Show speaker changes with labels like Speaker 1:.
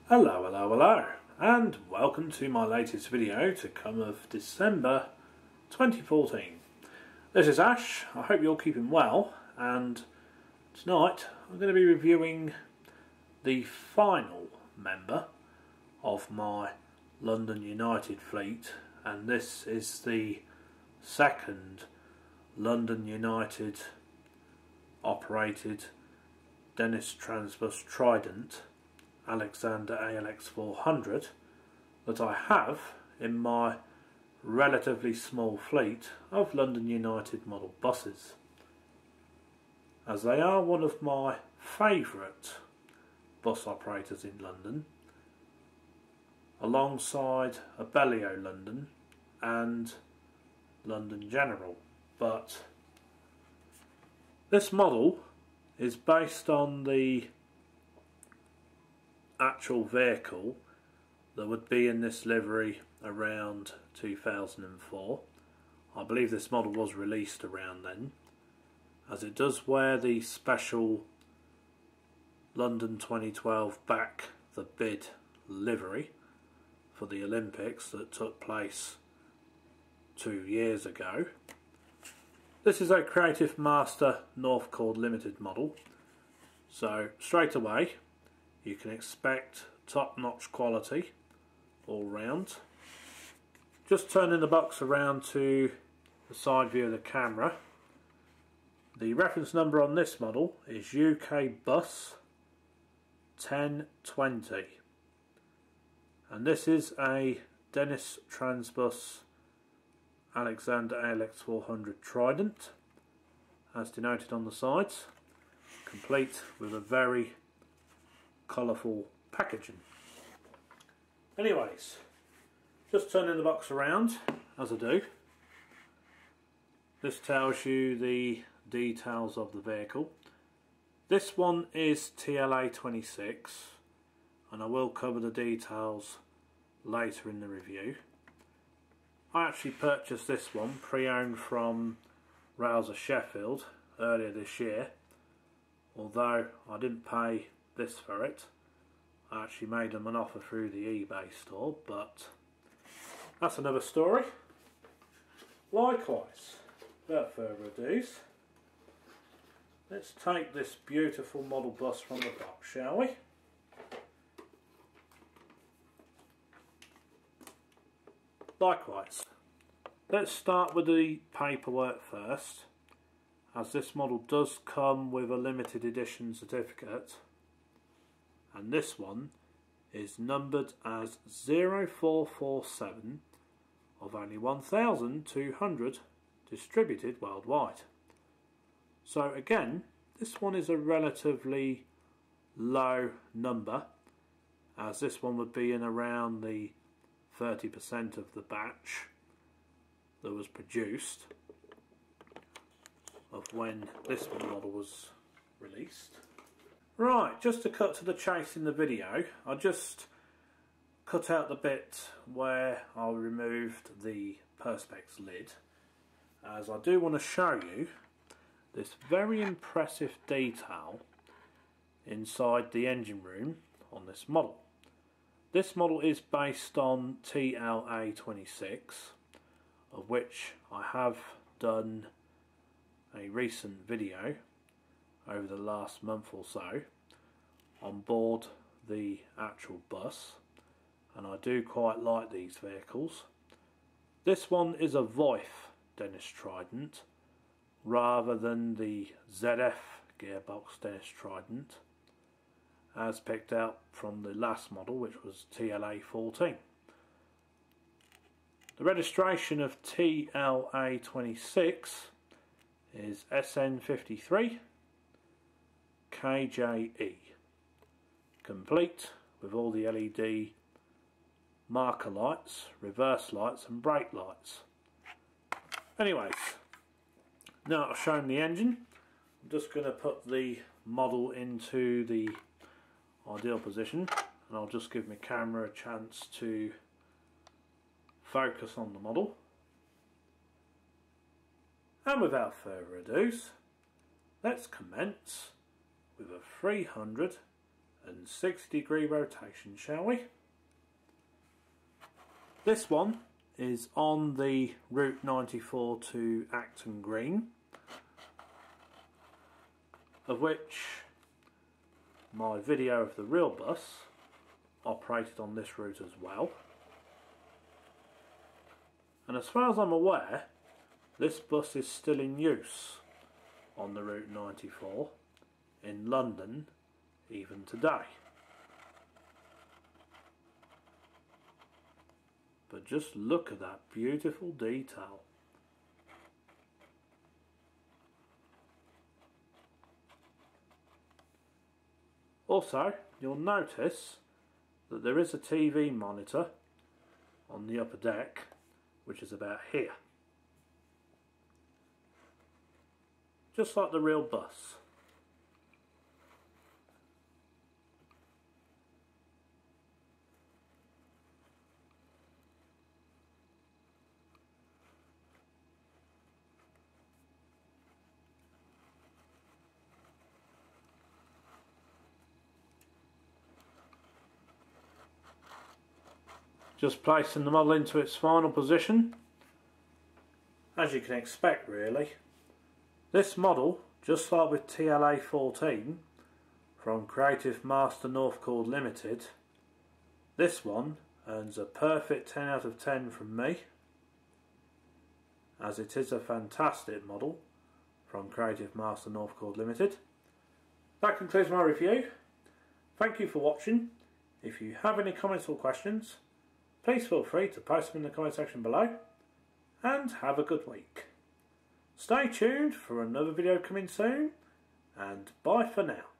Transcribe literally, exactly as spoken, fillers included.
Speaker 1: Hello, hello, hello, and welcome to my latest video to come of December twenty fourteen. This is Ash. I hope you're keeping well, and tonight I'm going to be reviewing the final member of my London United fleet, and this is the second London United operated Dennis Transbus Trident Alexander A L X four hundred that I have in my relatively small fleet of London United model buses, as they are one of my favourite bus operators in London, alongside Abellio London and London General. But this model is based on the actual vehicle that would be in this livery around two thousand four. I believe this model was released around then, as it does wear the special London twenty twelve Back the Bid livery for the Olympics that took place two years ago. This is a Creative Master Northcord Limited model, so straight away you can expect top-notch quality all round. Just turning the box around to the side view of the camera, the reference number on this model is U K B U S ten twenty, and this is a Dennis Transbus Alexander A L X four hundred Trident, as denoted on the sides, complete with a very colourful packaging. Anyways, just turning the box around as I do, this tells you the details of the vehicle. This one is T L A twenty-six, and I will cover the details later in the review. I actually purchased this one pre-owned from Rails of Sheffield earlier this year, although I didn't pay this for it. I actually made them an offer through the eBay store, but that's another story. Likewise, without further ado, let's take this beautiful model bus from the box, shall we? Likewise, let's start with the paperwork first, as this model does come with a limited edition certificate, and this one is numbered as zero four four seven of only one thousand two hundred distributed worldwide. So again, this one is a relatively low number, as this one would be in around the thirty percent of the batch that was produced of when this model was released. Right, just to cut to the chase in the video, I just cut out the bit where I removed the perspex lid, as I do want to show you this very impressive detail inside the engine room on this model. This model is based on T L A twenty-six, of which I have done a recent video over the last month or so on board the actual bus, and I do quite like these vehicles. This one is a Voith Dennis Trident rather than the Z F gearbox Dennis Trident, as picked out from the last model, which was T L A fourteen. The registration of T L A twenty-six is S N fifty-three K J E, complete with all the L E D marker lights, reverse lights and brake lights. Anyways, now I've shown the engine, I'm just going to put the model into the ideal position, and I'll just give my camera a chance to focus on the model. And without further ado, let's commence with a three hundred and sixty degree rotation, shall we? This one is on the Route ninety-four to Acton Green, of which my video of the real bus operated on this route as well. And as far as I'm aware, this bus is still in use on the Route ninety-four in London even today. But just look at that beautiful detail. Also, you'll notice that there is a T V monitor on the upper deck, which is about here. Just like the real bus. Just placing the model into its final position. As you can expect, really, this model, just like with T L A fourteen from Creative Master Northcord Limited, this one earns a perfect ten out of ten from me, as it is a fantastic model from Creative Master Northcord Limited. That concludes my review. Thank you for watching. If you have any comments or questions, please feel free to post them in the comment section below, and have a good week. Stay tuned for another video coming soon, and bye for now.